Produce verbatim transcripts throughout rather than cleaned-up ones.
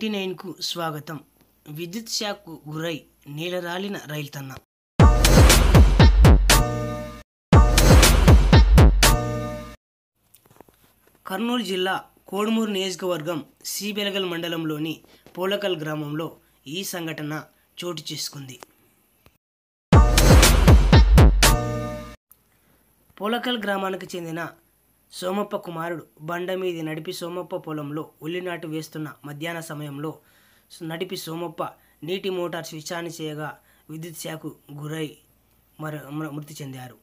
Ninety nine కు స్వాగతం. విద్యుత్ షాక్కు గురై నేలరాలిన రైల్తన్న. కర్నూలు జిల్లా కోడుమూరు నియోజకవర్గం సిబెలగల్ మండలంలోని పోలకల్ గ్రామంలో ఈ సంఘటన చోటు చేసుకుంది. పోలకల్ గ్రామానికి చెందిన సోమప్ప కుమారుడు బండ మీది నడిపి సోమప్ప పొలంలో ఉల్లినాటు వేస్తున్న మధ్యాహ్న సమయంలో నడిపి సోమప్ప నీటి మోటార్ స్విచ్ ఆన్ చేయగా విద్యుత్ షాక్కు గురై మర మృతి చెందారు.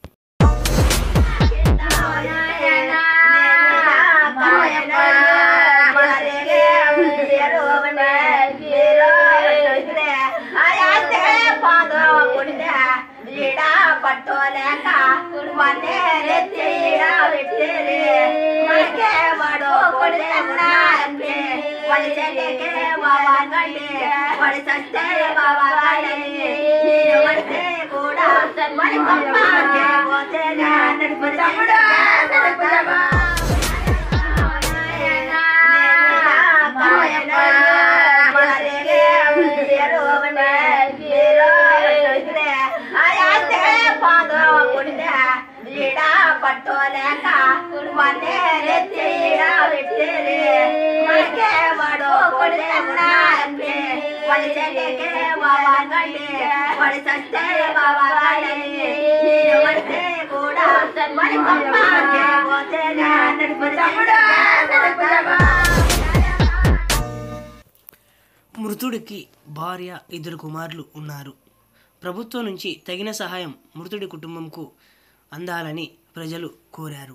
మృతుడికి భార్య, ఇద్దరు కుమారులు ఉన్నారు. ప్రభుత్వం నుంచి తగిన సహాయం మృతుడి కుటుంబంకు అందాలని ప్రజలు కోరారు.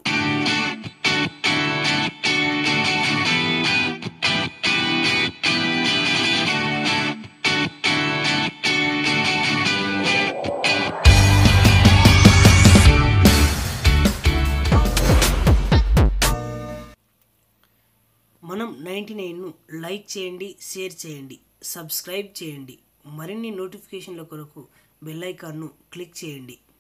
మనం నైంటీ నైన్ను లైక్ చేయండి, షేర్ చేయండి, సబ్స్క్రైబ్ చేయండి. మరిన్ని నోటిఫికేషన్ల కొరకు బెల్ ఐకాన్ను క్లిక్ చేయండి.